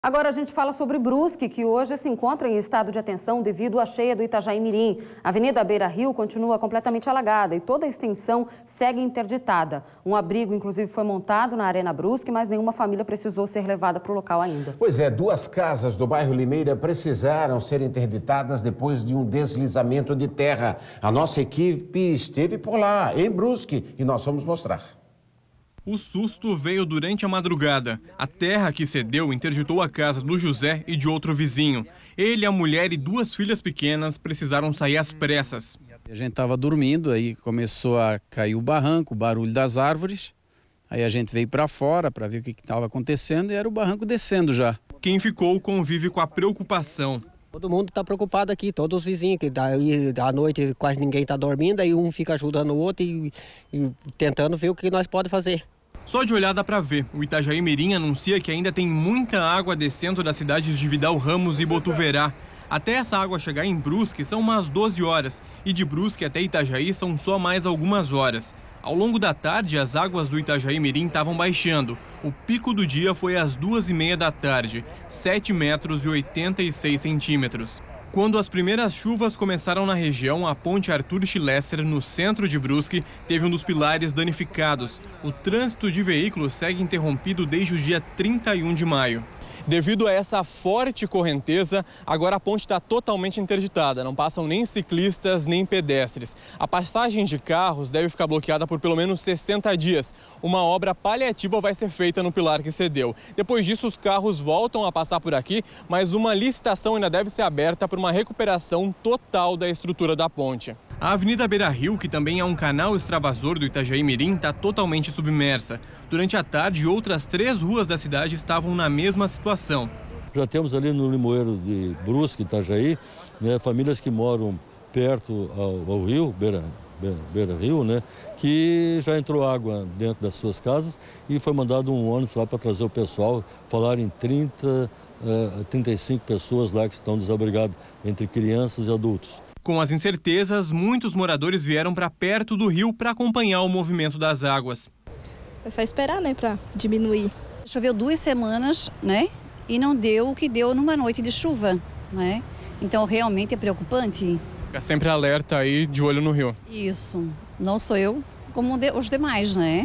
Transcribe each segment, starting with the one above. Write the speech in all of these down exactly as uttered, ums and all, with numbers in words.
Agora a gente fala sobre Brusque, que hoje se encontra em estado de atenção devido à cheia do Itajaí Mirim. A Avenida Beira Rio continua completamente alagada e toda a extensão segue interditada. Um abrigo, inclusive, foi montado na Arena Brusque, mas nenhuma família precisou ser levada para o local ainda. Pois é, duas casas do bairro Limeira precisaram ser interditadas depois de um deslizamento de terra. A nossa equipe esteve por lá, em Brusque, e nós vamos mostrar. O susto veio durante a madrugada. A terra que cedeu interditou a casa do José e de outro vizinho. Ele, a mulher e duas filhas pequenas precisaram sair às pressas. A gente estava dormindo, aí começou a cair o barranco, o barulho das árvores. Aí a gente veio para fora para ver o que estava acontecendo e era o barranco descendo já. Quem ficou convive com a preocupação. Todo mundo está preocupado aqui, todos os vizinhos, que daí à noite quase ninguém está dormindo, aí um fica ajudando o outro e, e tentando ver o que nós podemos fazer. Só de olhar dá para ver, o Itajaí Mirim anuncia que ainda tem muita água descendo das cidades de Vidal Ramos e Botuverá. Até essa água chegar em Brusque são umas doze horas, e de Brusque até Itajaí são só mais algumas horas. Ao longo da tarde, as águas do Itajaí Mirim estavam baixando. O pico do dia foi às duas e meia da tarde, sete metros e oitenta e seis centímetros. Quando as primeiras chuvas começaram na região, a ponte Arthur Schlesser, no centro de Brusque, teve um dos pilares danificados. O trânsito de veículos segue interrompido desde o dia trinta e um de maio. Devido a essa forte correnteza, agora a ponte está totalmente interditada. Não passam nem ciclistas, nem pedestres. A passagem de carros deve ficar bloqueada por pelo menos sessenta dias. Uma obra paliativa vai ser feita no pilar que cedeu. Depois disso, os carros voltam a passar por aqui, mas uma licitação ainda deve ser aberta para uma recuperação total da estrutura da ponte. A Avenida Beira Rio, que também é um canal extravasor do Itajaí Mirim, está totalmente submersa. Durante a tarde, outras três ruas da cidade estavam na mesma situação. Já temos ali no Limoeiro de Brusque, Itajaí, né, famílias que moram perto ao, ao rio, Beira, Beira, Beira Rio, né, que já entrou água dentro das suas casas e foi mandado um ônibus lá para trazer o pessoal. Falaram em trinta, trinta e cinco pessoas lá que estão desabrigadas, entre crianças e adultos. Com as incertezas, muitos moradores vieram para perto do rio para acompanhar o movimento das águas. É só esperar, né, para diminuir. Choveu duas semanas, né, e não deu o que deu numa noite de chuva, né? Então realmente é preocupante. Fica sempre alerta aí, de olho no rio. Isso, não sou eu, como os demais, né?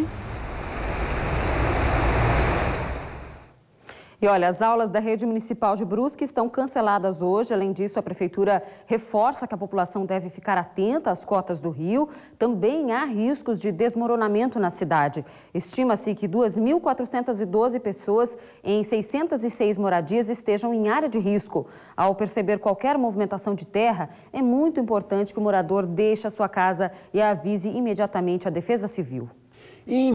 E olha, as aulas da rede municipal de Brusque estão canceladas hoje. Além disso, a prefeitura reforça que a população deve ficar atenta às cotas do rio. Também há riscos de desmoronamento na cidade. Estima-se que duas mil quatrocentas e doze pessoas em seiscentas e seis moradias estejam em área de risco. Ao perceber qualquer movimentação de terra, é muito importante que o morador deixe a sua casa e avise imediatamente a Defesa Civil.